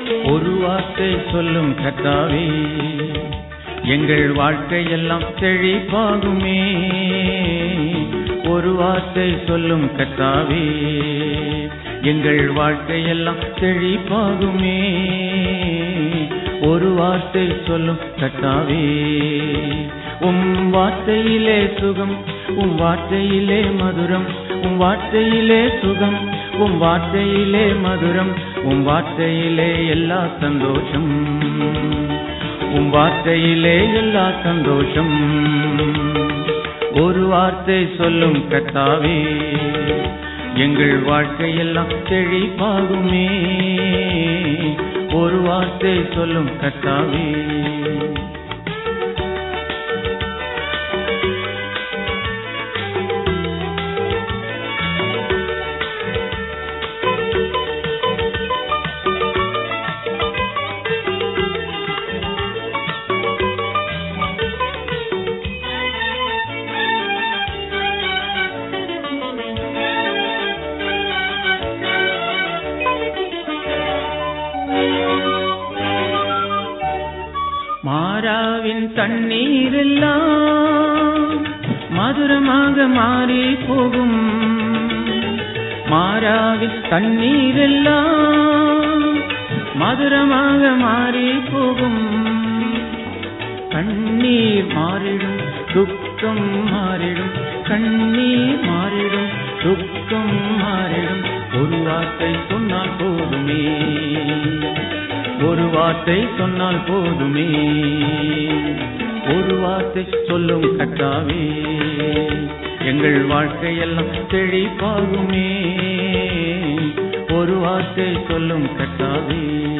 ஒரு வார்த்தை சொல்லும் கர்த்தாவே, எங்கள் வாழ்க்கையெல்லாம் செழிப்பாகுமே. ஒரு வார்த்தை சொல்லும் கர்த்தாவே, எங்கள் வாழ்க்கையெல்லாம் செழிப்பாகுமே. ஒரு வார்த்தை சொல்லும் கர்த்தாவே, உம் வார்த்தையிலே சுகம், உம் வார்த்தையிலே மதுரம், உம் வார்த்தையிலே சுகம், உம் வார்த்தையிலே மதுரம், உம் வார்த்தையிலே எல்லா சந்தோஷம், உம் வார்த்தையிலே எல்லா சந்தோஷம். ஒரு வார்த்தை சொல்லும் கர்த்தாவே, எங்கள் வாழ்க்கையெல்லாம் செழிப்பாகுமே. ஒரு வார்த்தை சொல்லும் கர்த்தாவே. மாறாவின் தண்ணீரெல்லாம் மதுரமாக மாறி போகும். மாறாவின் தண்ணீரெல்லாம் மதுரமாக மாறி போகும். கண்ணீர் மாறிடும், துக்கம் மாறிடும், கண்ணீர் மாறிடும், துக்கம் மாறிடும். ஒரு வார்த்தை சொன்னால் போதுமே, ஒரு வார்த்தை சொன்னால் போதுமே. ஒரு வார்த்தை சொல்லும் கர்த்தாவே, எங்கள் வாழ்க்கையெல்லாம் செழிப்பாகுமே. ஒரு வார்த்தை சொல்லும் கர்த்தாவே.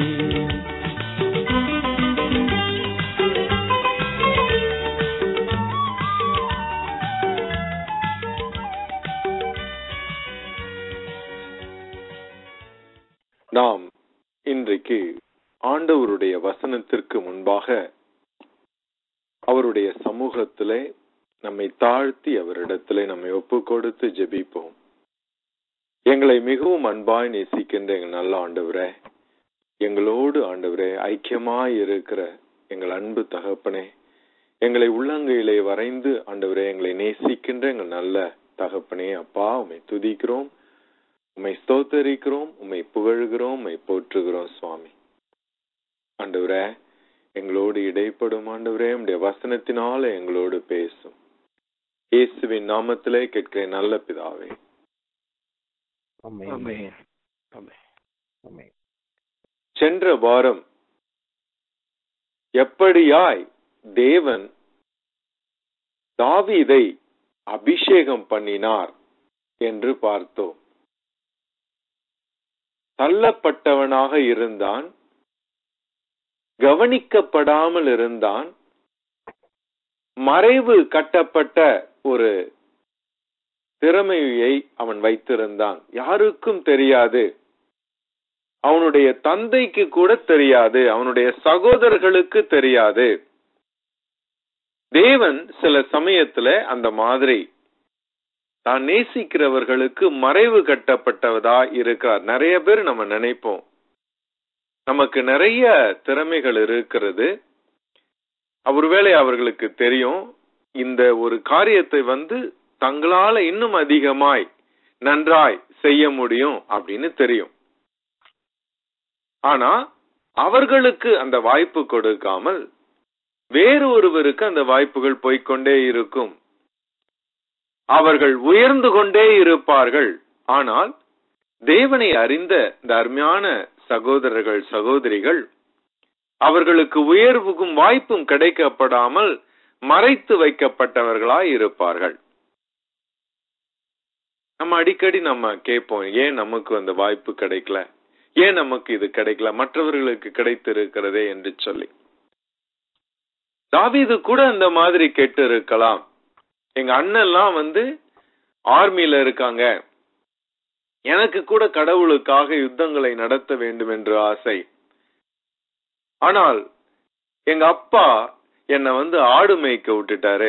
நாம் இன்றைக்கு ஆண்டவருடைய வசனத்திற்கு முன்பாக அவருடைய சமூகத்திலே நம்மை தாழ்த்தி அவரிடத்திலே நம்மை ஒப்பு கொடுத்து ஜெபிப்போம். எங்களை மிகவும் அன்பாய் நேசிக்கின்ற எங்கள் நல்ல ஆண்டவரே, எங்களோடு ஆண்டவரே ஐக்கியமாய் இருக்கிற எங்கள் அன்பு தகப்பனே, எங்களை உள்ளங்கையிலே வரைந்து ஆண்டவரே எங்களை நேசிக்கின்ற எங்கள் நல்ல தகப்பனே, அப்பா உம்மை துதிக்கிறோம், உம்மை ஸ்தோத்தரிக்கிறோம், உம்மை புகழ்கிறோம், உம்மை போற்றுகிறோம் சுவாமி. ஆண்டவரே எங்களோடு இடைப்படும் ஆண்டவரே, உம்முடைய வசனத்தினால எங்களோடு பேசும். இயேசுவின் நாமத்திலே கேட்கிறேன் நல்ல பிதாவே, ஆமென். சென்ற வாரம் எப்படியாய் தேவன் தாவீதை அபிஷேகம் பண்ணினார் என்று பார்த்தோம். தள்ளப்பட்டவனாக இருந்தான், கவனிக்கப்படாமல் இருந்தான், மறைவு கட்டப்பட்ட ஒரு திறமையை அவன் வைத்திருந்தான். யாருக்கும் தெரியாது, அவனுடைய தந்தைக்கு கூட தெரியாது, அவனுடைய சகோதரர்களுக்கு தெரியாது. தேவன் சில சமயத்துல அந்த மாதிரி தான் நேசிக்கிறவர்களுக்கு மறைவு கட்டப்பட்டவதா இருக்கிறார். நிறைய பேர் நம்ம நினைப்போம் நமக்கு நிறைய திறமைகள் இருக்கிறது, ஒருவேளை அவர்களுக்கு தெரியும் இந்த ஒரு காரியத்தை தங்களால இன்னும் அதிகமாய் நன்றாய் செய்ய முடியும் அப்படின்னு தெரியும். ஆனா அவர்களுக்கு அந்த வாய்ப்பு கொடுக்காமல் வேறு ஒருவருக்கு அந்த வாய்ப்புகள் போய்கொண்டே இருக்கும். அவர்கள் உயர்ந்து கொண்டே இருப்பார்கள். ஆனால் தேவனை அறிந்த இந்த அருமையான சகோதரர்கள் சகோதரிகள் அவர்களுக்கு உயர்வுக்கும் வாய்ப்பும் கிடைக்கப்படாமல் மறைத்து வைக்கப்பட்டவர்களாய் இருப்பார்கள். நம்ம அடிக்கடி கேட்போம், ஏன் நமக்கு அந்த வாய்ப்பு கிடைக்கல, ஏன் நமக்கு இது கிடைக்கல, மற்றவர்களுக்கு கிடைத்திருக்கிறதே என்று சொல்லி. தாவீது கூட அந்த மாதிரி கேட்டு இருக்கலாம். எங்க அண்ணெல்லாம் ஆர்மியில இருக்காங்க, எனக்கு கூட கடவுளுக்காக யுத்தங்களை நடத்த வேண்டும் என்று ஆசை. ஆனால் எங்க அப்பா என்ன ஆடு மேய்க்க விட்டுட்டாரு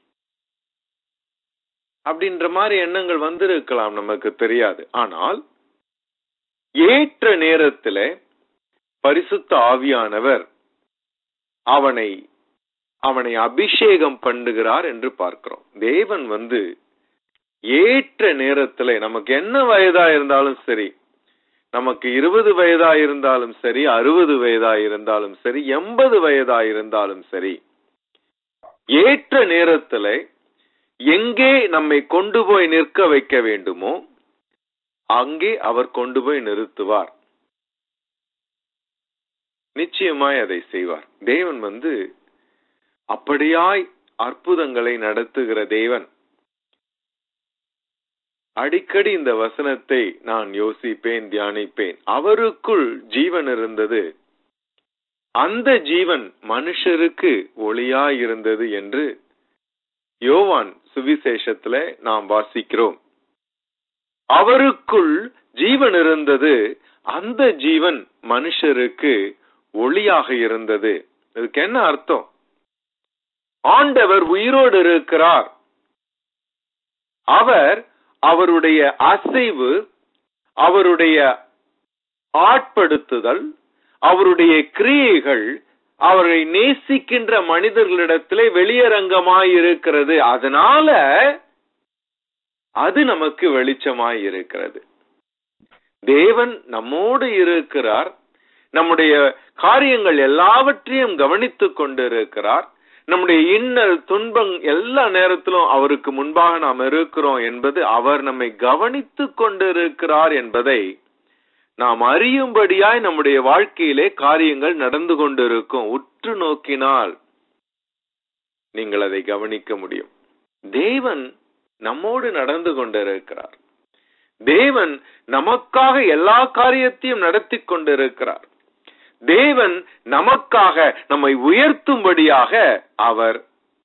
அப்படின்ற மாதிரி எண்ணங்கள் வந்திருக்கலாம், நமக்கு தெரியாது. ஆனால் ஏற்ற நேரத்துல பரிசுத்த ஆவியானவர் அவனை அபிஷேகம் பண்ணுகிறார் என்று பார்க்கிறோம். தேவன் ஏற்ற நேரத்துல நமக்கு என்ன வயதா இருந்தாலும் சரி, நமக்கு 20 வயதா இருந்தாலும் சரி, 60 வயதா இருந்தாலும் சரி, 80 வயதா இருந்தாலும் சரி, ஏற்ற நேரத்துல எங்கே நம்மை கொண்டு போய் நிற்க வைக்க வேண்டுமோ அங்கே அவர் கொண்டு போய் நிறுத்துவார். நிச்சயமாய் அதை செய்வார். தேவன் அப்படியாய் அற்புதங்களை நடத்துகிற தேவன். அடிக்கடி இந்த வசனத்தை நான் யோசிப்பேன், தியானிப்பேன். அவருக்குள் ஜீவன் இருந்தது, அந்த ஜீவன் மனுஷருக்கு ஒளியாய் இருந்தது என்று யோவான் சுவிசேஷத்துல நாம் வாசிக்கிறோம். அவருக்குள் ஜீவன் இருந்தது, அந்த ஜீவன் மனுஷருக்கு ஒளியாக இருந்தது. இதுக்கு என்ன அர்த்தம்? ஆண்டவர் உயிரோடு இருக்கிறார். அவருடைய அசைவு, அவருடைய ஆட்படுத்துதல், அவருடைய கிரியைகள் அவரை நேசிக்கின்ற மனிதர்களிடத்திலே வெளியரங்கமாய் இருக்கிறது. அதனால அது நமக்கு வெளிச்சமாய் இருக்கிறது. தேவன் நம்மோடு இருக்கிறார், நம்முடைய காரியங்கள் எல்லாவற்றையும் கவனித்துக் கொண்டிருக்கிறார். நம்முடைய இன்னல் துன்பம் எல்லா நேரத்திலும் அவருக்கு முன்பாக நாம் இருக்கிறோம் என்பது, அவர் நம்மை கவனித்துக் கொண்டிருக்கிறார் என்பதை நாம் அறியும்படியாய் நம்முடைய வாழ்க்கையிலே காரியங்கள் நடந்து கொண்டிருக்கும். உற்று நோக்கினால் நீங்கள் அதை கவனிக்க முடியும். தேவன் நம்மோடு நடந்து கொண்டிருக்கிறார். தேவன் நமக்காக எல்லா காரியத்தையும் நடத்தி கொண்டிருக்கிறார். தேவன் நமக்காக நம்மை உயர்த்தும்படியாக அவர்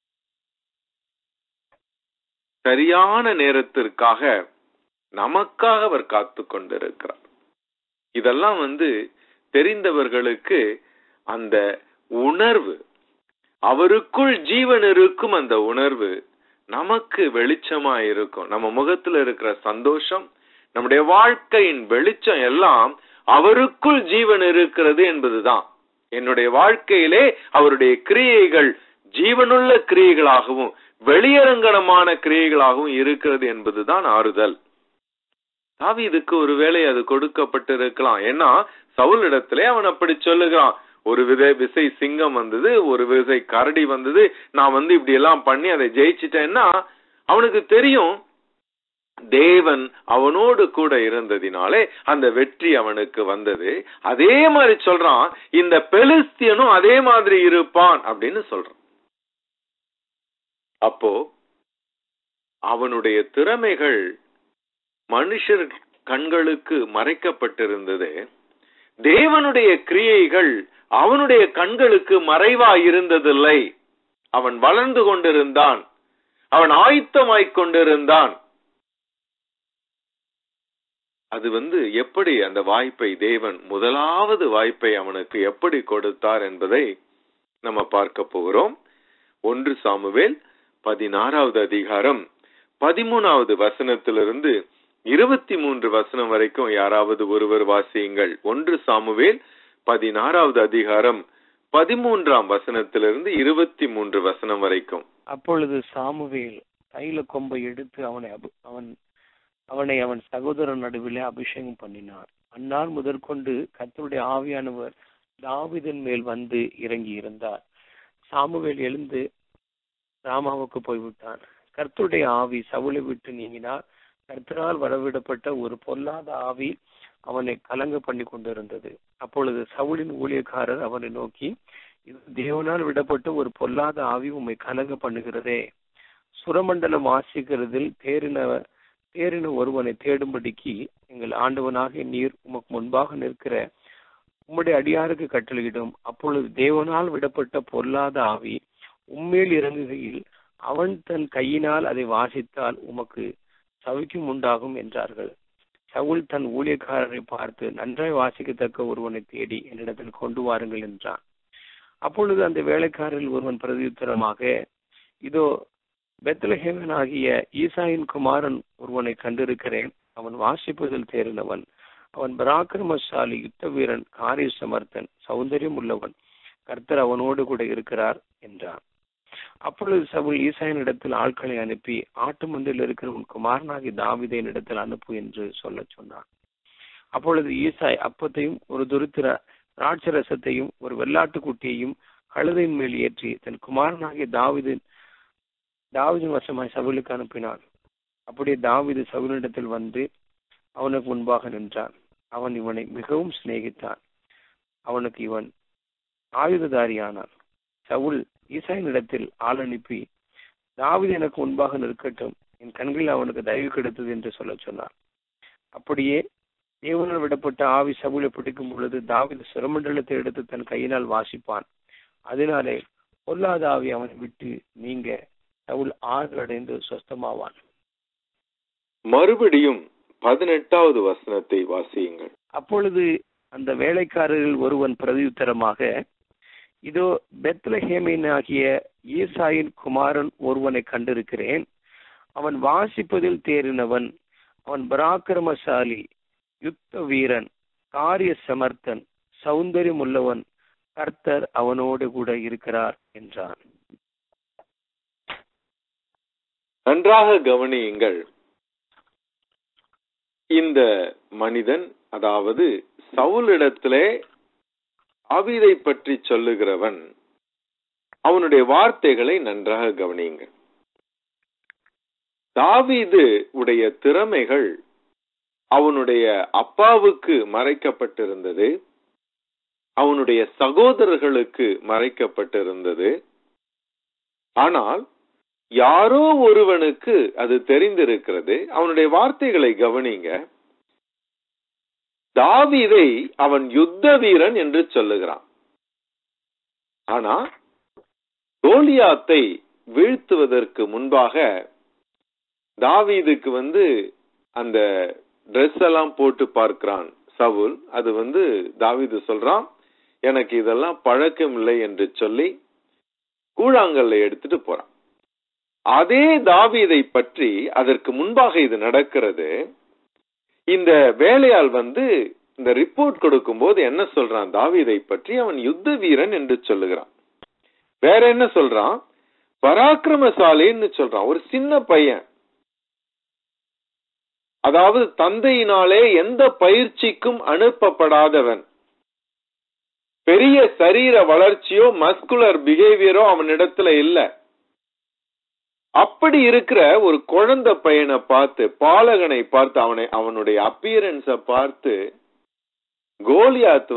சரியான நேரத்திற்காக நமக்காக அவர் காத்து கொண்டிருக்கிறார். இதெல்லாம் தெரிந்தவர்களுக்கு அந்த உணர்வு, அவருக்குள் ஜீவன் இருக்கும் அந்த உணர்வு நமக்கு வெளிச்சமா இருக்கும். நம்ம முகத்துல இருக்கிற சந்தோஷம், நம்முடைய வாழ்க்கையின் வெளிச்சம் எல்லாம் அவருக்குள் ஜீவன் இருக்கிறது என்பதுதான். என்னுடைய வாழ்க்கையிலே அவருடைய கிரியைகள் ஜீவனுள்ள கிரியைகளாகவும் வெளியரங்கமான கிரியைகளாகவும் இருக்கிறது என்பதுதான் ஆறுதல். தாவீதுக்கு ஒருவேளை அது கொடுக்கப்பட்டிருக்கலாம். ஏன்னா சவுல் இடத்திலே அவன் அப்படி சொல்லுகிறான், ஒரு விசை சிங்கம் வந்தது, ஒரு விசை கரடி வந்தது, நான் இப்படி எல்லாம் பண்ணி அதை ஜெயிச்சிட்டேன்னா அவனுக்கு தெரியும் தேவன் அவனோடு கூட இருந்ததினாலே அந்த வெற்றி அவனுக்கு வந்தது. அதே மாதிரி சொல்றான், இந்த பெலிஸ்தியனும் அதே மாதிரி இருப்பான் அப்படின்னு சொல்றான். அப்போ அவனுடைய திறமைகள் மனுஷர் கண்களுக்கு மறைக்கப்பட்டிருந்தது, தேவனுடைய கிரியைகள் அவனுடைய கண்களுக்கு மறைவா இருந்ததில்லை. அவன் வளர்ந்து கொண்டிருந்தான், அவன் ஆயத்தமாய்க் கொண்டிருந்தான். அது எப்படி அந்த வாய்ப்பை தேவன் முதலாவது வாய்ப்பை அவனுக்கு எப்படி கொடுத்தார் என்பதை நம்ம பார்க்க போகிறோம். 1 சாமுவேல் 16வது அதிகாரம் 13வது வசனத்திலிருந்து 23 வசனம் வரைக்கும் யாராவது ஒருவர் வாசியுங்கள். 1 சாமுவேல் 16வது அதிகாரம் 13ஆம் வசனத்திலிருந்து 23 வசனம் வரைக்கும். அப்பொழுது சாமுவேல் தைல கொம்பை எடுத்து அவனை அவன் சகோதரன் நடுவிலே அபிஷேகம் பண்ணினார். அந்நாள் முதற்கொண்டு கர்த்தருடைய ஆவியானவர் தாவீதின் மேல் இறங்கி இருந்தார். சாமுவேல் எழுந்து ராமாவுக்கு போய்விட்டான். கர்த்தருடைய ஆவி சவுலை விட்டு நீங்கினார். கர்த்தரால் வரவிடப்பட்ட ஒரு பொல்லாத ஆவி அவனை கலங்க பண்ணி கொண்டிருந்தது. அப்பொழுது சவுலின் ஊழியக்காரர் அவனை நோக்கி, இது தேவனால் விடப்பட்ட ஒரு பொல்லாத ஆவி உம்மை கலங்க பண்ணுகிறதே, சுரமண்டலம் வாசிக்கிறதில் தேறின ஒருவனை தேடும்படிக்கு எங்கள் ஆண்டவனாக நீர் உமக்கு முன்பாக நிற்கிற உம்முடைய அடியாருக்கு கட்டளையிடும். அப்பொழுது தேவனால் விடப்பட்ட பொல்லாத ஆவி உம்மேல் இறங்குகையில் அவன் தன் கையினால் அதை வாசித்தால் உமக்கு சவிக்கும் உண்டாகும் என்றார்கள். சவுல் தன் ஊழியக்காரரை பார்த்து, நன்றாய் வாசிக்கத்தக்க ஒருவனை தேடி என்னிடத்தில் கொண்டு வாருங்கள் என்றான். அப்பொழுது அந்த வேலைக்காரரில் ஒருவன் பிரதியுத்தரமாக, இதோ பெத்லஹேமனாகிய ஈசாயின் குமாரன் ஒருவனை கண்டிருக்கிறேன், அவன் வாசிப்பதில் தேறினவன், அவன் பராக்கிரமசாலி, யுத்த வீரன், காரிய சமர்த்தன், சௌந்தரியம் உள்ளவன், கர்த்தர் அவனோடு கூட இருக்கிறார் என்றான். அப்பொழுது சவுல் ஈசாயின் இடத்தில் ஆட்களை அனுப்பி, ஆட்டு மந்தையில் இருக்கிற உன் குமாரனாகி தாவீதின் இடத்தில் அனுப்பு என்று சொல்ல சொன்னான். அப்பொழுது ஈசாய் அப்பத்தையும் ஒரு துருத்திர ராட்சரசத்தையும் ஒரு வெள்ளாட்டுக்குட்டியையும் கழுதையின் மேல் ஏற்றி தன் குமாரனாகிய தாவீதின் வசமாய் சவுலுக்கு அனுப்பினான். அப்படியே தாவீது சவுலிடத்தில் வந்து அவனுக்கு முன்பாக நின்றான். அவன் இவனை மிகவும் சிநேகித்தான். அவனுக்கு இவன் ஆயுததாரியானான். சவுல் ஈசாயின் இடத்தில் ஆள் அனுப்பி, தாவீது எனக்கு முன்பாக நிற்கட்டும், என் கண்களில் அவனுக்கு தயவு கிடைத்தது என்று சொல்ல சொன்னார். அப்படியே தேவனால் விடப்பட்ட ஆவி சவுலை பிடிக்கும் பொழுது தாவீது சுரமண்டலத்தை எடுத்து தன் கையினால் வாசிப்பான். அதனாலே பொல்லாத ஆவி அவனை விட்டு நீங்க சவுல் ஆறுதல் அடைந்து சொஸ்தமாவான். மறுபடியும் 18வது வசனத்தை வாசியுங்கள். அப்பொழுது அந்த வேலைக்காரர்கள் ஒருவன் பிரதியுத்தரமாக, இதோ பெத்லஹேமினாகிய ஈசாயின் குமாரன் ஒருவனை கண்டிருக்கிறேன். அவன் வாசிப்பதில் தேறினவன், அவன் பராக்கிரமசாலி, யுத்த வீரன், காரிய சமர்த்தன், சௌந்தரியம் உள்ளவன், கர்த்தர் அவனோடு கூட இருக்கிறார் என்றான். நன்றாக கவனியுங்கள். இந்த மனிதன், அதாவது சவுலிடத்திலே தாவீதை பற்றி சொல்லுகிறவன், அவனுடைய வார்த்தைகளை நன்றாக கவனியுங்கள். தாவீது உடைய திறமைகள் அவனுடைய அப்பாவுக்கு மறைக்கப்பட்டிருந்தது, அவனுடைய சகோதரர்களுக்கு மறைக்கப்பட்டிருந்தது. ஆனால் யாரோ ஒருவனுக்கு அது தெரிந்திருக்கிறது. அவனுடைய வார்த்தைகளை கவனிங்க. தாவீதை அவன் யுத்த வீரன் என்று சொல்லுகிறான். ஆனா கோலியாத்தை வீழ்த்துவதற்கு முன்பாக தாவீதுக்கு அந்த டிரெஸ் எல்லாம் போட்டு பார்க்கிறான் சவுல். அது தாவீது சொல்றான், எனக்கு இதெல்லாம் பழக்கம் இல்லை என்று சொல்லி கூழாங்கல்லை எடுத்துட்டு போறான். அதே தாவீதை பற்றி அதற்கு முன்பாக இது நடக்கிறது. இந்த வேலையால் இந்த ரிப்போர்ட் கொடுக்கும் போது என்ன சொல்றான்? தாவீதை பற்றி அவன் யுத்த வீரன் என்று சொல்லுகிறான். வேற என்ன சொல்றான்? பராக்கிரமசாலின்னு சொல்றான். ஒரு சின்ன பையன், அதாவது தந்தையினாலே எந்த பயிற்சிக்கும் அனுப்பப்படாதவன், பெரிய சரீர வளர்ச்சியோ மஸ்குலர் பிஹேவியரோ அவனிடத்துல இல்ல. அப்படி இருக்கிற ஒரு குழந்தை பையனை பார்த்து, பாலகனை பார்த்து, அவனுடைய அப்பியரன்ஸ பார்த்து கோலியாத்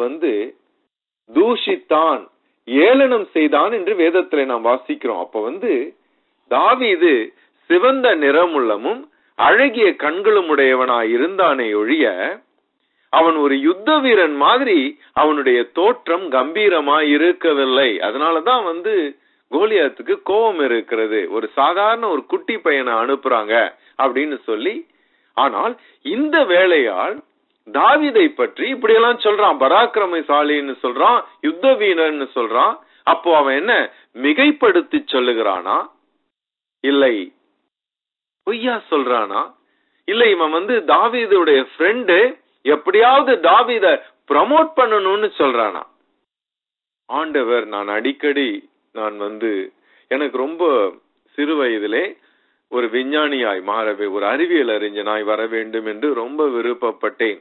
தூஷித்தான், ஏளனம் செய்தான் என்று வேதத்துல நாம் வாசிக்கிறோம். அப்ப தாவீது சிவந்த நிறமுள்ளமும் அழகிய கண்களும் உடையவனாய் இருந்தானே ஒழிய அவன் ஒரு யுத்த வீரன் மாதிரி அவனுடைய தோற்றம் கம்பீரமாய் இருக்கவில்லை. அதனாலதான் கோலியாத்துக்கு கோபம் இருக்கிறது. ஒரு சாதாரண ஒரு குட்டி பையனை அனுப்புறாங்க அப்படின்னு சொல்லி. ஆனால் இந்த வேளையால் தாவீதை பற்றி இப்படியெல்லாம் சொல்றான். பராக்கிரமசாலின்னு சொல்றான், யுத்த வீரன்னு சொல்றான். அப்போ அவன் என்ன மிகைப்படுத்தி சொல்லுகிறானா? இல்லை பொய்யா சொல்றானா? இல்லை இவன் தாவீதுடைய ஃப்ரெண்டு, எப்படியாவது தாவீத ப்ரமோட் பண்ணணும்னு சொல்றானா? ஆண்டவர், நான் எனக்கு ரொம்ப சிறு வயதிலே ஒரு விஞ்ஞானியாய் மாறவே, ஒரு அறிவியல் அறிஞனாய் வர வேண்டும் என்று ரொம்ப விருப்பப்பட்டேன்.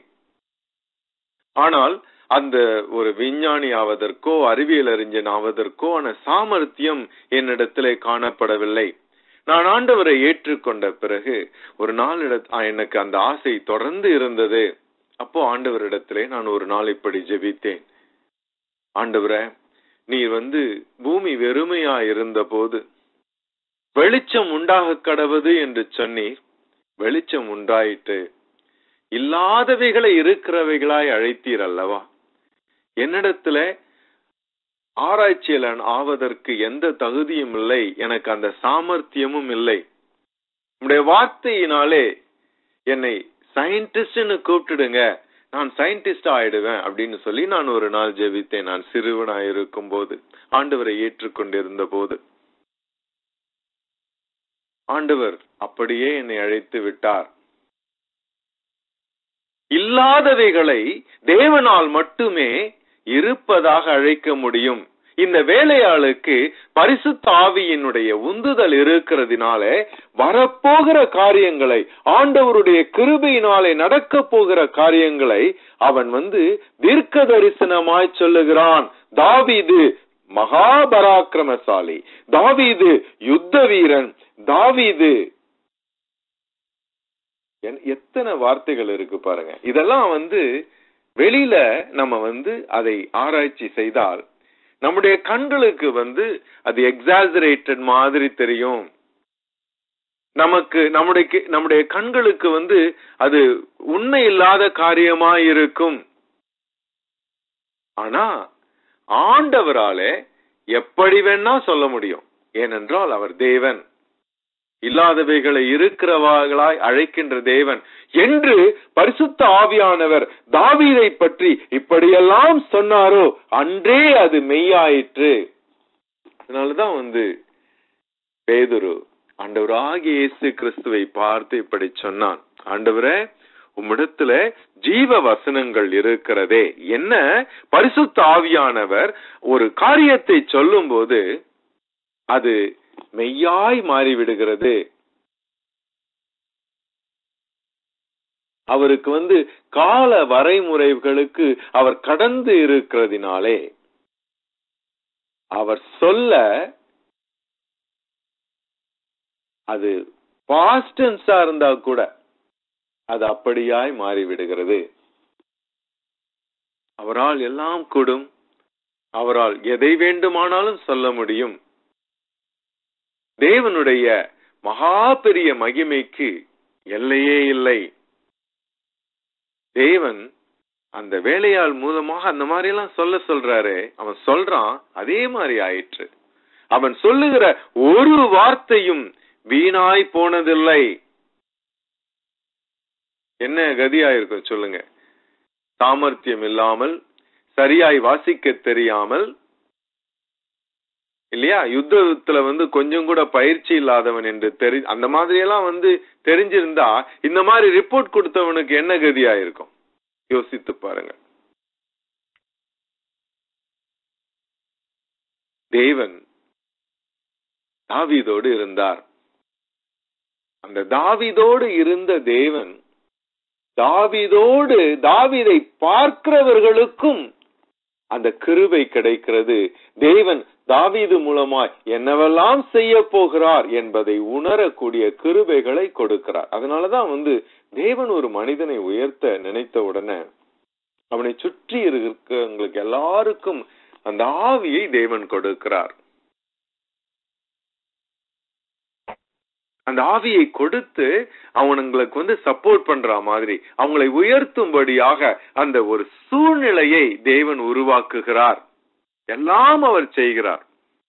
ஆனால் அந்த ஒரு விஞ்ஞானி ஆவதற்கோ அறிவியல் அறிஞன் ஆவதற்கோ ஆன சாமர்த்தியம் என்னிடத்திலே காணப்படவில்லை. நான் ஆண்டவரை ஏற்றுக்கொண்ட பிறகு ஒரு நாள் எனக்கு அந்த ஆசை தொடர்ந்து இருந்தது. அப்போ ஆண்டவரிடத்திலே நான் ஒரு நாள் இப்படி ஜெபித்தேன். ஆண்டவரே, நீர் பூமி வெறுமையா இருந்த போது வெளிச்சம் உண்டாக கடவது என்று சொன்னீர். வெளிச்சம் உண்டாயிட்டு இல்லாதவைகளை இருக்கிறவைகளாய் அழைத்தீர் அல்லவா? என்னிடத்துல ஆராய்ச்சியாளன் ஆவதற்கு எந்த தகுதியும் இல்லை, எனக்கு அந்த சாமர்த்தியமும் இல்லை. உம்முடைய வார்த்தையினாலே என்னை சயின்டிஸ்ட்னு கூப்பிட்டுடுங்க, நான் சயின்டிஸ்ட் ஆயிடுவேன் அப்படின்னு சொல்லி நான் ஒரு நாள் ஜெபித்தேன். நான் சிறுவனாய் இருக்கும் போது, ஆண்டவரை ஏற்றுக்கொண்டிருந்த போது. ஆண்டவர் அப்படியே என்னை அழைத்து விட்டார். இல்லாதவைகளை தேவனால் மட்டுமே இருப்பதாக அழைக்க முடியும். இந்த வேலையாளுக்கு பரிசுத்த ஆவியினுடைய உந்துதல் இருக்கிறதுனால வரப்போகிற காரியங்களை, ஆண்டவருடைய கிருபையினாலே நடக்க போகிற காரியங்களை அவன் தீர்க்க தரிசனமாய் சொல்லுகிறான். தாவீது மகாபராக்கிரமசாலி, தாவீது யுத்த வீரன், தாவீது எத்தனை வார்த்தைகள் இருக்கு பாருங்க. இதெல்லாம் வெளியில நம்ம அதை ஆராய்ச்சி செய்தால் நம்முடைய கண்களுக்கு அது எக்ஸாஜரேட்டட் மாதிரி தெரியும். நமக்கு நம்முடைய கண்களுக்கு அது உண்மை இல்லாத காரியமா இருக்கும். ஆனா ஆண்டவராலே எப்படி வேணா சொல்ல முடியும். ஏனென்றால் அவர் தேவன், இல்லாதவைகளை இருக்கிறவர்களாய் அழைக்கின்ற தேவன் என்று பரிசுத்த ஆவியானவர் தாவீதை பற்றி இப்படியெல்லாம் சொன்னாரோ அன்றே அது மெய்யாயிற்று. அதனாலதான் பேதுரு ஆண்டவராகிய இயேசு கிறிஸ்துவை பார்த்து இப்படி சொன்னான், ஆண்டவரே உம்மிடத்துல ஜீவ வசனங்கள் இருக்கிறதே. என்ன, பரிசுத்த ஆவியானவர் ஒரு காரியத்தை சொல்லும் போது அது மெய்யாய் மாறிவிடுகிறது. அவருக்கு கால வரைமுறைகளுக்கு அவர் கடந்து இருக்கிறதினாலே அவர் சொல்ல அது பாஸ்ட் டென்ஸா இருந்தா கூட அது அப்படியாய் மாறிவிடுகிறது. அவரால் எல்லாம் கூடும், அவரால் எதை வேண்டுமானாலும் சொல்ல முடியும். தேவனுடைய மகா பெரிய மகிமைக்கு எல்லையே இல்லை. தேவன் அந்த வேலையால் மூலமாக அந்த மாதிரி எல்லாம் சொல்றாரு. அவன் சொல்றான், அதே மாதிரி ஆயிற்று. அவன் சொல்லுகிற ஒரு வார்த்தையும் வீணாய் போனதில்லை. என்ன கதியாயிருக்கும் சொல்லுங்க? சாமர்த்தியம் இல்லாமல், சரியாய் வாசிக்க தெரியாமல், இல்லையா, யுத்தத்துல கொஞ்சம் கூட பயிற்சி இல்லாதவன் என்று அந்த மாதிரி எல்லாம் தெரிஞ்சிருந்தா இந்த மாதிரி ரிப்போர்ட் கொடுத்தவனுக்கு என்ன கதியாயிருக்கும்? யோசித்து பாருங்க. தேவன் தாவீதோடு இருந்தார். அந்த தாவீதோடு இருந்த தேவன் தாவீதை பார்க்கிறவர்களுக்கும் அந்த கிருபை கிடைக்கிறது. தேவன் தாவீது மூலமாய் என்னவெல்லாம் செய்ய போகிறார் என்பதை உணரக்கூடிய கிருபைகளை கொடுக்கிறார். அதனாலதான் தேவன் ஒரு மனிதனை உயர்த்த நினைத்த உடனே அவனை சுற்றி இருக்கிறவங்களுக்கு எல்லாருக்கும் அந்த ஆவியை தேவன் கொடுக்கிறார். அந்த ஆவியை கொடுத்து அவங்களுக்கு சப்போர்ட் பண்ற மாதிரி, அவங்களை உயர்த்தும்படியாக அந்த ஒரு சூழ்நிலையை தேவன் உருவாக்குகிறார். எல்லாம் அவர் செய்கிறார்.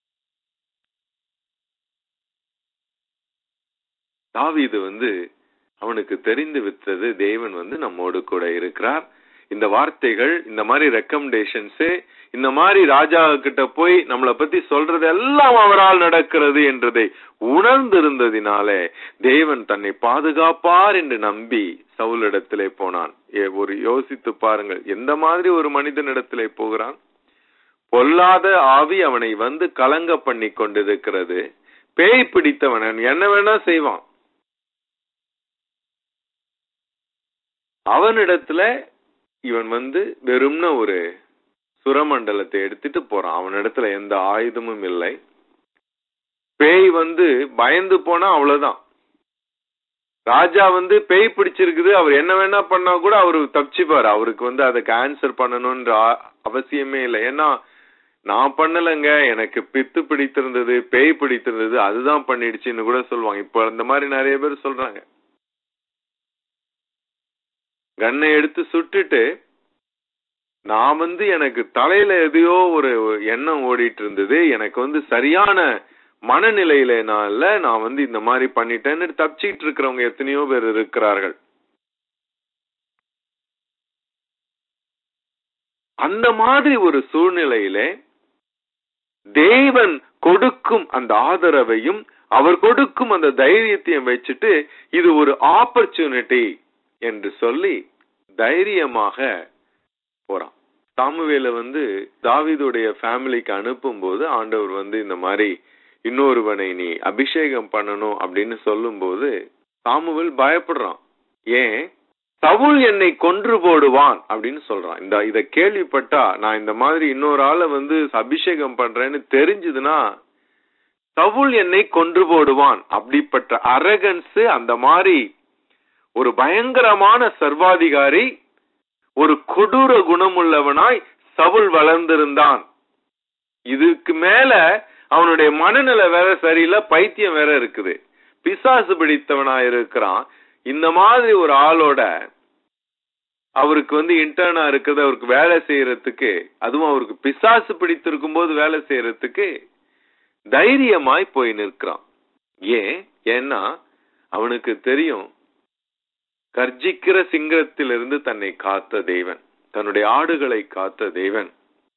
தாவீது அவனுக்கு தெரிந்து விட்டது, தேவன் நம்மோடு கூட இருக்கிறார். இந்த வார்த்தைகள், இந்த மாதிரி ரெக்கமெண்டேஷன்ஸ், இந்த மாதிரி ராஜா கிட்ட போய் நம்மளை பத்தி சொல்றது எல்லாம் அவரால் நடக்கிறது என்றதை உணர்ந்திருந்ததினாலே தேவன் தன்னை பாதுகாப்பார் என்று நம்பி சவுலிடத்திலே போனான். ஒரு யோசித்து பாருங்கள், எந்த மாதிரி ஒரு மனிதனிடத்திலே போகிறான்? பொல்லாத ஆவி அவனை கலங்க பண்ணி கொண்டிருக்கிறது. பேய் பிடித்தவன் என்ன வேணா செய்வான். அவனிடத்துல இவன் வெறும்ன ஒரு சுரமண்டலத்தை எடுத்துட்டு போறான். அவனிடத்துல எந்த ஆயுதமும் இல்லை. பேய் பயந்து போனா அவ்வளவுதான். ராஜா பேய் பிடிச்சிருக்குது, அவர் என்ன வேணா பண்ணா கூட அவரு தப்பிச்சுப்பாரு. அவருக்கு அதுக்கு ஆன்சர் பண்ணணும்ன்ற அவசியமே இல்லை. ஏன்னா நான் பண்ணலங்க, எனக்கு பித்து பிடித்திருந்தது, பேய் பிடித்திருந்தது, அதுதான் பண்ணிடுச்சுன்னு கூட சொல்லுவாங்க. இப்ப இந்த மாதிரி நிறைய பேர் சொல்றாங்க. கண்ணை எடுத்து சுட்டுட்டு நான் எனக்கு தலையில எதையோ ஒரு எண்ணம் ஓடிட்டு இருந்தது, எனக்கு சரியான மனநிலையில நான் இந்த மாதிரி பண்ணிட்டேன்னு தப்பிச்சிட்டு இருக்கிறவங்க எத்தனையோ பேர் இருக்கிறார்கள். அந்த மாதிரி ஒரு சூழ்நிலையில தேவன் கொடுக்கும் அந்த ஆதரவையும் அவர் கொடுக்கும் அந்த தைரியத்தையும் வச்சுட்டு இது ஒரு ஆப்பர்ச்சுனிட்டி என்று சொல்லி தைரியமாக போறான். சாமுவேலை தாவீதுடைய ஃபேமிலிக்கு அனுப்பும் போது ஆண்டவர் இந்த மாதிரி இன்னொருவனை நீ அபிஷேகம் பண்ணணும் அப்படின்னு சொல்லும் போது சாமுவேல் பயப்படுறான். ஏன்? சவுல் என்னை கொன்று போடுவான் அப்படின்னு சொல்றான். இத கேள்விப்பட்டா நான் இந்த மாதிரி இன்னொரு ஆளை அபிஷேகம் பண்றேன்னு தெரிஞ்சதுன்னா சவுல் என்னை கொன்று போடுவான். அப்படிப்பட்ட அரகன்ஸ், அந்த மாதிரி ஒரு பயங்கரமான சர்வாதிகாரி, ஒரு கொடூர குணமுள்ளவனாய் சவுல் வளர்ந்திருந்தான். இதுக்கு மேல அவனுடைய மனநிலை வேற சரியில்லை, பைத்தியம் வேற இருக்குது, பிசாசு பிடித்தவனாய் இருக்கிறான். இந்த மாதிரி ஒரு ஆளோட அவருக்கு இன்டர்னா இருக்குது, அவருக்கு வேலை செய்யறதுக்கு, அதுவும் அவருக்கு பிசாசு பிடித்திருக்கும் போது வேலை செய்யறதுக்கு தைரியமாய் போய் நிற்கிறான். ஏன்னா அவனுக்கு தெரியும், கர்ஜிக்கிற சிங்கத்திலிருந்து தன்னை காத்த தேவன், தன்னுடைய ஆடுகளை காத்த தேவன்,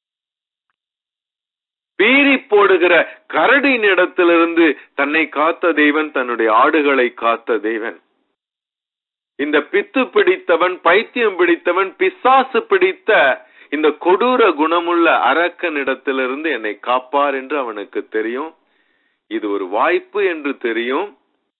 பீறி போடுகிற கரடியின் இடத்திலிருந்து தன்னை காத்த தேவன், தன்னுடைய ஆடுகளை காத்த தேவன், இந்த பித்து பிடித்தவன், பைத்தியம் பிடித்தவன், பிசாசு பிடித்த இந்த கொடூர குணமுள்ள அரக்கனிடத்திலிருந்து என்னை காப்பார் என்று அவனுக்கு தெரியும். இது ஒரு வாய்ப்பு என்று தெரியும்.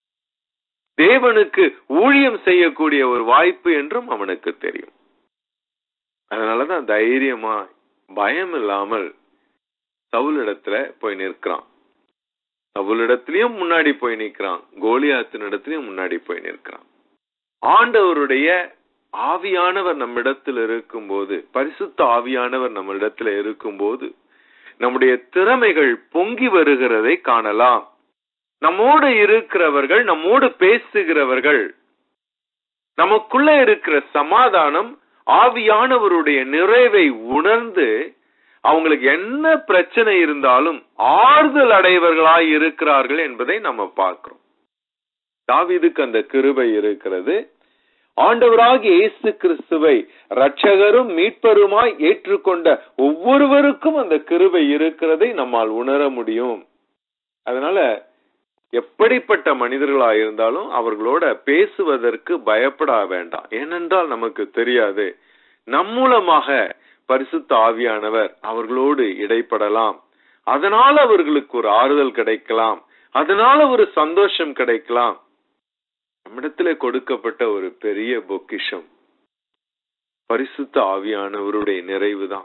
தேவனுக்கு ஊழியம் செய்யக்கூடிய ஒரு வாய்ப்பு என்றும் அவனுக்கு தெரியும். அதனாலதான் தைரியமா பயம் இல்லாமல் சவுலிடத்துல போய் நிற்கிறான். சவுலிடத்திலையும் முன்னாடி போய் நிற்கிறான், கோலியாத்தின் இடத்திலையும் முன்னாடி போய் நிற்கிறான். ஆண்டவருடைய ஆவியானவர் நம்மிடத்தில் இருக்கும்போது, பரிசுத்த ஆவியானவர் நம்மிடத்தில் இருக்கும்போது நம்முடைய திறமைகள் பொங்கி வருகிறதை காணலாம். நம்மோடு இருக்கிறவர்கள், நம்மோடு பேசுகிறவர்கள், நமக்குள்ள இருக்கிற சமாதானம், ஆவியானவருடைய நிறைவை உணர்ந்து அவங்களுக்கு என்ன பிரச்சனை இருந்தாலும் ஆறுதல் அடைவர்களாய் இருக்கிறார்கள் என்பதை நம்ம பார்க்கிறோம். தாவீதுக்கு அந்த கிருபை இருக்கிறது. ஆண்டவராகிய இயேசு கிறிஸ்துவை இரட்சகரும் மீட்பருமாய் ஏற்றுக்கொண்ட ஒவ்வொருவருக்கும் அந்த கிருபை இருக்கிறதை நம்மால் உணர முடியும். அதனால எப்படிப்பட்ட மனிதர்களாக இருந்தாலும் அவர்களோட பேசுவதற்கு பயப்பட வேண்டாம். ஏனென்றால் நமக்கு தெரியாது, நம் மூலமாக பரிசுத்த ஆவியானவர் அவர்களோடு இடைப்படலாம். அதனால அவர்களுக்கு ஒரு ஆறுதல் கிடைக்கலாம், அதனால ஒரு சந்தோஷம் கிடைக்கலாம். நம்மிடத்திலே கொடுக்கப்பட்ட ஒரு பெரிய பொக்கிஷம் பரிசுத்த ஆவியானவருடைய நிறைவுதான்.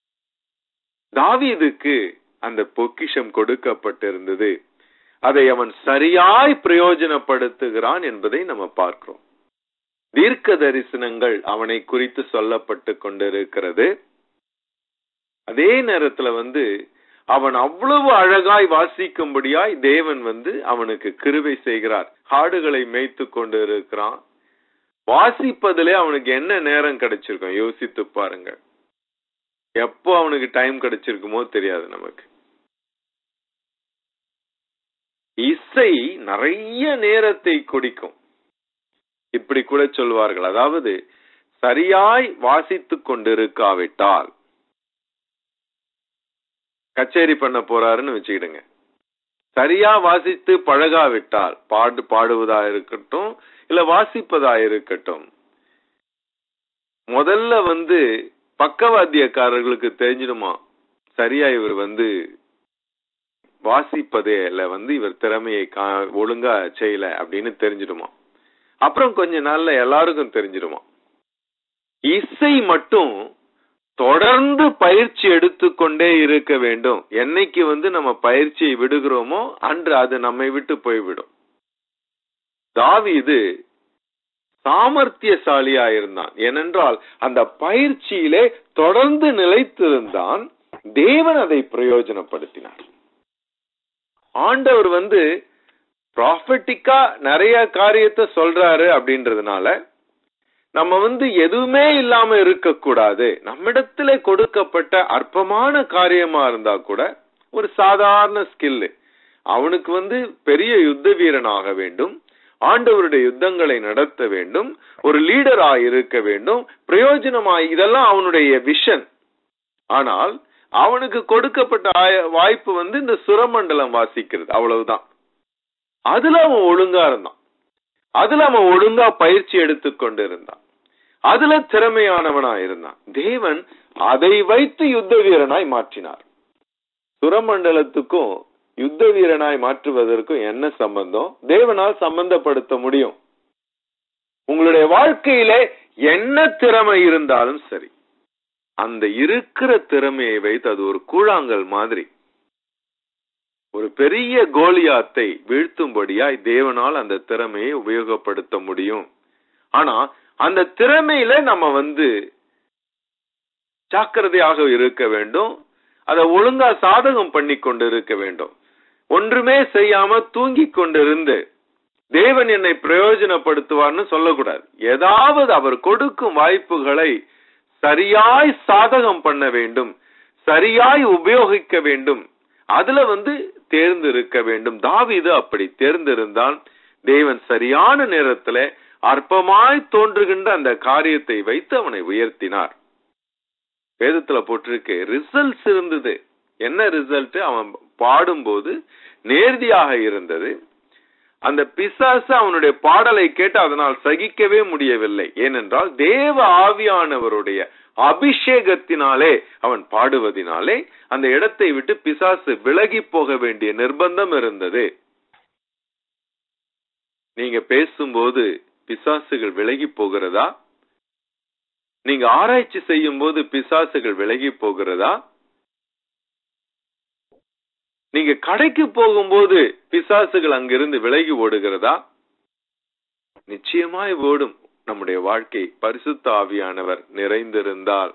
தாவீதுக்கு அந்த பொக்கிஷம் கொடுக்கப்பட்டிருந்தது. அதை அவன் சரியாய் பிரயோஜனப்படுத்துகிறான் என்பதை நம்ம பார்க்கிறோம். தீர்க்க தரிசனங்கள் அவனை குறித்து சொல்லப்பட்டு கொண்டிருக்கிறது. அதே நேரத்துல அவன் அவ்வளவு அழகாய் வாசிக்கும்படியாய் தேவன் அவனுக்கு கிருபை செய்கிறார். ஆடுகளை மேய்த்து கொண்டு இருக்கிறான். வாசிப்பதிலே அவனுக்கு என்ன நேரம் கிடைச்சிருக்கும் யோசித்து பாருங்க. எப்போ அவனுக்கு டைம் கிடைச்சிருக்குமோ தெரியாது நமக்கு. இசை நிறைய நேரத்தை குடிக்கும். இப்படி கூட சொல்வார்கள், அதாவது சரியாய் வாசித்துக் கொண்டிருக்காவிட்டால், கச்சேரி பண்ண போறாருன்னு வச்சுக்கிடுங்க, சரியா வாசித்து பழகாவிட்டால், பாடுவதா இருக்கட்டும் இல்ல வாசிப்பதா இருக்கட்டும், முதல்ல பக்கவாத்தியக்காரர்களுக்கு தெரிஞ்சிடுமா சரியா இவர் வாசிப்பதேல இவர் திறமையை ஒழுங்கா செய்யல அப்படின்னு தெரிஞ்சிடுமா. அப்புறம் கொஞ்ச நாள்ல எல்லாருக்கும் தெரிஞ்சிடுமா. இசை மட்டும் தொடர்ந்து பயிற்சி எடுத்துக்கொண்டே இருக்க வேண்டும். என்னைக்கு நம்ம பயிற்சியை விடுகிறோமோ அன்று அது நம்மை விட்டு போய்விடும். தாவீது சாமர்த்தியசாலியா இருந்தான். ஏனென்றால் அந்த பயிற்சியிலே தொடர்ந்து நிலைத்திருந்தான். தேவன் அதை பிரயோஜனப்படுத்தினார். ஆண்டவர் ப்ராஃபட்டிக்கா நிறைய காரியத்தை சொல்றாரு அப்படின்றதுனால நம்ம எதுவுமே இல்லாம இருக்க கூடாது. நம்மிடத்திலே கொடுக்கப்பட்ட அற்பமான காரியமா இருந்தா கூட, ஒரு சாதாரண ஸ்கில், அவனுக்கு பெரிய யுத்த வீரனாக வேண்டும், ஆண்டவருடைய யுத்தங்களை நடத்த வேண்டும், ஒரு லீடராய் இருக்க வேண்டும், பிரயோஜனமாய், இதெல்லாம் அவனுடைய விஷன். ஆனால் அவனுக்கு கொடுக்கப்பட்ட வாய்ப்பு இந்த சுரமண்டலம் வாசிக்கிறது, அவ்வளவுதான். அதுல அவன் ஒழுங்கா இருந்தான், அதுல அவன் ஒழுங்கா பயிற்சி எடுத்துக்கொண்டு இருந்தான். அதுல திறமையானவனாய் இருந்தான். தேவன் அதை வைத்து யுத்த வீரனாய் மாற்றினார். சுரமண்டலத்துக்கும் யுத்த வீரனாய் மாற்றுவதற்கும் என்ன சம்பந்தம்? தேவனால் சம்பந்தப்படுத்த முடியும். உங்களுடைய வாழ்க்கையிலே என்ன திறமை இருந்தாலும் சரி, அந்த இருக்கிற திறமையை வைத்து, அது ஒரு கூழாங்கல் மாதிரி, ஒரு பெரிய கோலியாத்தை வீழ்த்தும்படியாய் தேவனால் அந்த திறமையை உபயோகப்படுத்த முடியும். ஆனா அந்த திறமையில நம்ம ஜாக்கிரதையாக இருக்க வேண்டும். அதை ஒழுங்கா சாதகம் பண்ணி கொண்டு இருக்க வேண்டும். ஒன்றுமே செய்யாம தூங்கி கொண்டிருந்து தேவன் என்னை பிரயோஜனப்படுத்துவார்னு சொல்லக்கூடாது. ஏதாவது அவர் கொடுக்கும் வாய்ப்புகளை சரியாய் சாதகம் பண்ண வேண்டும், சரியாய் உபயோகிக்க வேண்டும். அதுல தேர்ந்திருக்க வேண்டும். தாவீது அப்படி தேர்ந்திருந்தான். தேவன் சரியான நேரத்துல அற்பமாய் தோன்றுகின்ற அந்த காரியத்தை வைத்து அவனை உயர்த்தினார். வேதத்துல போட்டிருக்கு, ரிசல்ட்ஸ் இருந்தது. என்ன ரிசல்ட்? அவன் பாடும்போது நேர்த்தியாக இருந்தது. அந்த பிசாசு அவனுடைய பாடலை கேட்டு அதனால் சகிக்கவே முடியவில்லை. ஏனென்றால் தேவ ஆவியானவருடைய அபிஷேகத்தினாலே அவன் பாடுவதினாலே அந்த இடத்தை விட்டு பிசாசு விலகி போக வேண்டிய நிர்பந்தம் இருந்தது. நீங்க பேசும்போது பிசாசுகள் விலகி போகிறதா? நீங்க ஆராய்ச்சி செய்யும் போது பிசாசுகள் விலகி போகிறதா? நீங்க கடைக்கு போகும்போது பிசாசுகள் அங்கிருந்து விலகி ஓடுகிறதா? நிச்சயமாய் ஓடும். நம்முடைய வாழ்க்கை பரிசுத்த ஆவியானவர் நிறைந்திருந்தால்.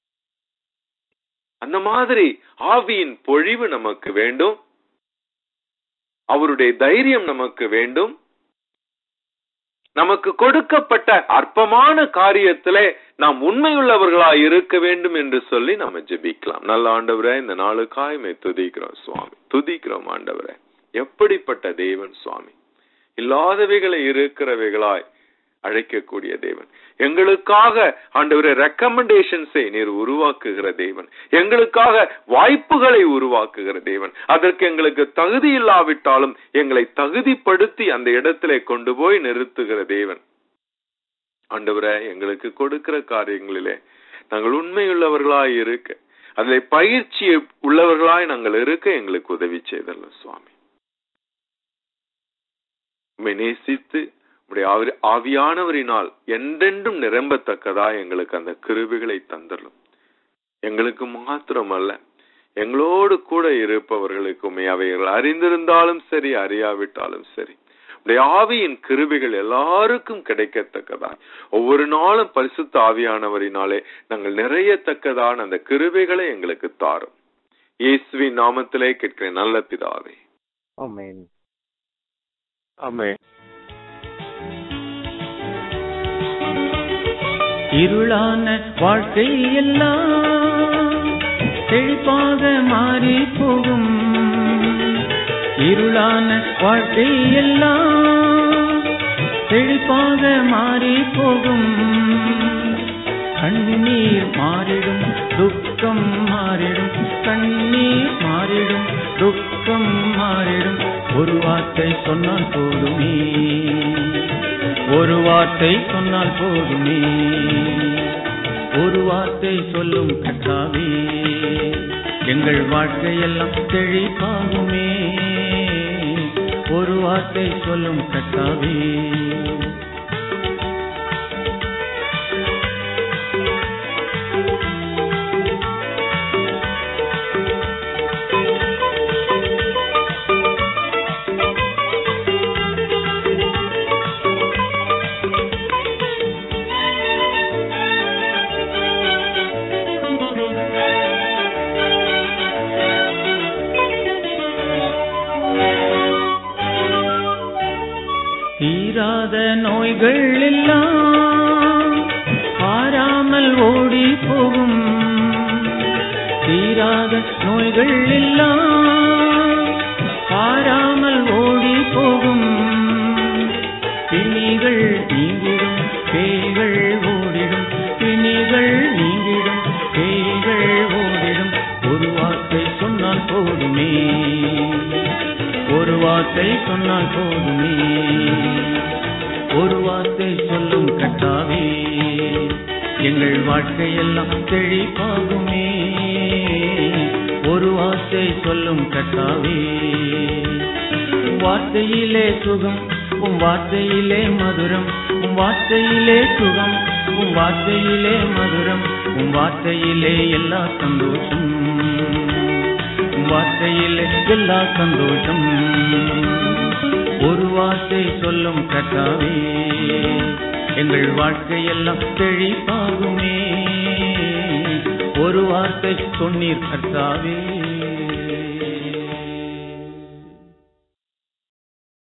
அந்த மாதிரி ஆவியின் பொழிவு நமக்கு வேண்டும். அவருடைய தைரியம் நமக்கு வேண்டும். நமக்கு கொடுக்கப்பட்ட அற்பமான காரியத்திலே நாம் உண்மையுள்ளவர்களாய் இருக்க வேண்டும் என்று சொல்லி நம்ம ஜெபிக்கலாம். நல்ல ஆண்டவரே, இந்த நாளுக்காய் துதிக்கிறோம் சுவாமி. துதிக்கிறோம் ஆண்டவரே. எப்படிப்பட்ட தேவன் சுவாமி! இல்லாதவைகளை இருக்கிறவைகளாய் அழைக்கக்கூடிய தேவன். எங்களுக்காக ஆண்டவரே ரெக்கமெண்டேஷன்ஸை நீர் உருவாக்குகிற தேவன். எங்களுக்காக வாய்ப்புகளை உருவாக்குகிற தேவன். அதற்கு எங்களுக்கு தகுதி இல்லாவிட்டாலும் எங்களை தகுதிப்படுத்தி அந்த இடத்திலே கொண்டு போய் நிறுத்துகிற தேவன். ஆண்டவரே, எங்களுக்கு கொடுக்கிற காரியங்களிலே நாங்கள் உண்மையுள்ளவர்களாய் இருக்க, அதில் பயிற்சி உள்ளவர்களாய் நாங்கள் இருக்க எங்களுக்கு உதவி செய்தல்ல சுவாமி. நேசித்து உடைய ஆவியானவரினால் என்றென்றும் நிரம்பத்தக்கதா எங்களுக்கு அந்த கிருபைகளை தந்தரும். எங்களுக்கு மாத்திரமல்ல, எங்களோடு கூட இருப்பவர்களுக்குமே, அவைகள் அறிந்திருந்தாலும் சரி அறியாவிட்டாலும் சரி, உடைய ஆவியின் கிருபைகள் எல்லாருக்கும் கிடைக்கத்தக்கதாய் ஒவ்வொரு நாளும் பரிசுத்த ஆவியானவரினாலே நாங்கள் நிறையத்தக்கதான அந்த கிருபைகளை எங்களுக்கு தாரும். இயேசுவின் நாமத்திலே கேட்கிறேன் நல்ல பிதாவே. ஆமென். ஆமென். இருளான வாழ்க்கை எல்லாம் செழிப்பாக மாறி போகும். இருளான வாழ்க்கை எல்லாம் செழிப்பாக மாறி போகும். கண்ணீர் மாறிடும், துக்கம் மாறிடும். கண்ணீர் மாறிடும், துக்கம் மாறிடும். ஒரு வார்த்தை சொன்னால் போதுமே, ஒரு வார்த்தை சொன்னால் போதுமே. ஒரு வார்த்தை சொல்லும் கர்த்தாவே, எங்கள் வாழ்க்கையெல்லாம் செழிப்பாகுமே. ஒரு வார்த்தை சொல்லும் கர்த்தாவே. தீராத நோய்கள் எல்லாம் பாராமல் ஓடி போகும். தீராத நோய்கள் எல்லாம் பாராமல் ஓடி போகும். பிணிகள் நீங்கிடும், பேய்கள் ஓடிடும். பிணிகள் நீங்கிடும், பேய்கள் ஓடிடும். ஒரு வார்த்தை சொன்னால் போதுமே, ஒரு வார்த்தை சொன்னால் போதுமே. ஒரு வார்த்தை சொல்லும் கர்த்தாவே, எங்கள் வாழ்க்கையெல்லாம் செழிப்பாகுமே. ஒரு வார்த்தை சொல்லும் கர்த்தாவே, வார்த்தையிலே சுகம், உம் வார்த்தையிலே மதுரம், உம் வார்த்தையிலே சுகம், உம் வார்த்தையிலே மதுரம், உம் வார்த்தையிலே எல்லா சந்தோஷம், உம் வார்த்தையிலே எல்லா சந்தோஷம். ஒரு வார்த்தை சொல்லும் கர்த்தாவே, எங்கள் வாழ்க்கையெல்லாம் செழிப்பாகுமே. ஒரு வார்த்தை சொன்னீர் கர்த்தாவே.